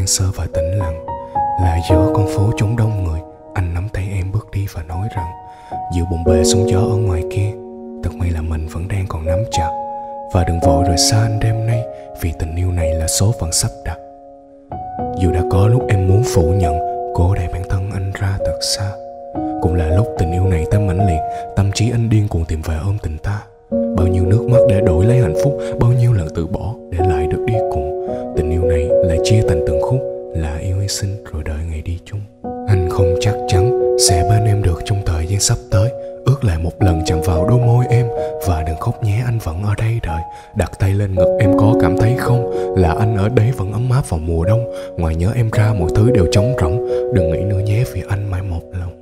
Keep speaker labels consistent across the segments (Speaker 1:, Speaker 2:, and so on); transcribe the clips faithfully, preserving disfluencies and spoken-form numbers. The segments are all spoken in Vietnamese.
Speaker 1: hoang sơ và tĩnh lặng. Là giữa con phố trống đông người, anh nắm tay em bước đi và nói rằng giữa bộn bề sóng gió ở ngoài kia, thật may là mình vẫn đang còn nắm chặt. Và đừng vội rời xa anh đêm nay, vì tình yêu này là số phận sắp đặt. Dù đã có lúc em muốn phủ nhận, cố đẩy bản thân anh ra thật xa, cũng là lúc tình yêu này ta mãnh liệt, tâm trí anh điên cuồng tìm về ôm tình ta. Bao nhiêu nước mắt để đổi lấy hạnh phúc, bao nhiêu lần từ bỏ để lại được đi cùng. Tình yêu này lại chia thành từng khúc, là yêu hy sinh rồi đợi ngày đi chung. Anh không chắc chắn sẽ bên em được trong thời gian sắp tới. Ước lại một lần chạm vào đôi môi em, và đừng khóc nhé, anh vẫn ở đây đợi. Đặt tay lên ngực em có cảm thấy không, là anh ở đấy vẫn ấm áp vào mùa đông. Ngoài nhớ em ra mọi thứ đều trống rỗng, đừng nghĩ nữa nhé vì anh mãi một lòng.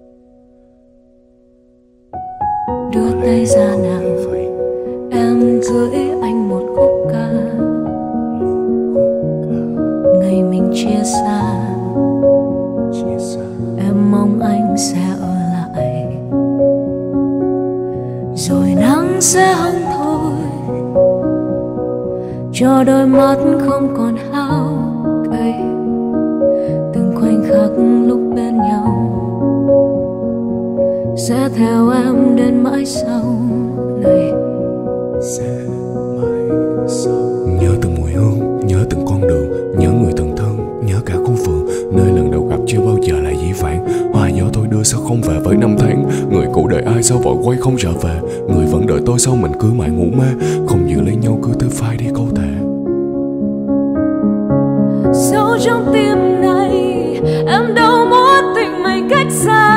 Speaker 2: Đưa tay ra nào, em gửi anh một khúc ca. Ngày mình chia xa, em mong anh sẽ ở lại, rồi nắng sẽ hững thôi, cho đôi mắt không còn hao cay. Từng khoảnh khắc lúc bên nhau sẽ theo em đến mãi sau này.
Speaker 1: Sẽ mãi sau. Nhớ từng mùi hương, nhớ từng con đường, nhớ người từng thân, nhớ cả khu vườn nơi lần đầu gặp chưa bao giờ là dĩ vãng. Hoa gió tôi đưa sao không về với năm tháng, người cũ đợi ai sao vội quay không trở về. Người vẫn đợi tôi sao mình cứ mãi ngủ mê, không giữ lấy nhau cứ tới phai đi câu thề.
Speaker 2: Sâu trong tim này em đâu muốn tình mình cách xa.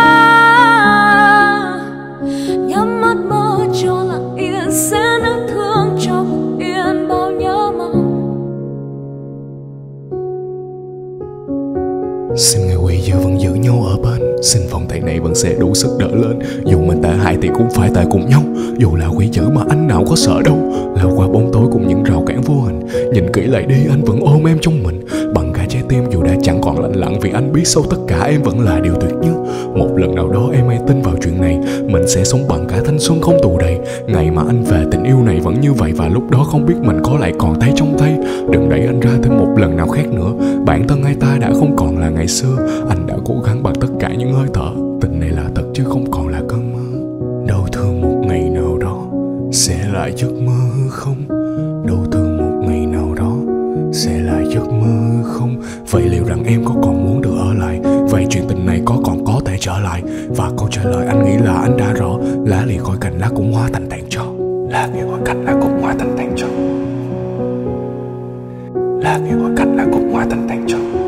Speaker 2: Nhắm mắt mơ cho lặng yên, sẽ nắng thương cho yên bao nhớ mong.
Speaker 1: Xin ngày quỳ giờ vẫn giữ nhau ở bên, xin vòng tay này vẫn sẽ đủ sức đỡ lên. Dù mình tệ hại thì cũng phải tệ cùng nhau, dù là quỷ dữ mà anh nào có sợ đâu. Lao qua bóng tối cùng những rào cản vô hình, nhìn kỹ lại đi anh vẫn ôm em trong mình. Bằng cả trái tim dù đã chẳng còn lạnh lặng, vì anh biết sâu tất cả em vẫn là điều tuyệt nhất. Một lần nào đó em hãy tin vào chuyện này, mình sẽ sống bằng cả thanh xuân không tù đầy. Ngày mà anh về tình yêu này vẫn như vậy, và lúc đó không biết mình có lại còn thấy trong tay. Đừng đẩy anh ra thêm một lần nào khác nữa, bản thân hai ta đã không còn là ngày xưa. Anh đã cố gắng bằng tất cả những hơi thở, tình này là thật chứ không còn là cơn mơ. Đau thương một ngày nào đó sẽ lại giấc mơ hư không, đau thương một ngày nào đó sẽ lại giấc mơ hư không. Vậy liệu rằng em có còn muốn được ở lại, vậy chuyện tình này có còn có thể trở lại? Và câu trả lời anh nghĩ là anh đã rõ, lá lìa khỏi cành lá cũng hóa thành tàn tro, lá lìa khỏi cành lá cũng hóa thành tàn tro, lá lìa khỏi cành lá cũng hóa thành tàn tro.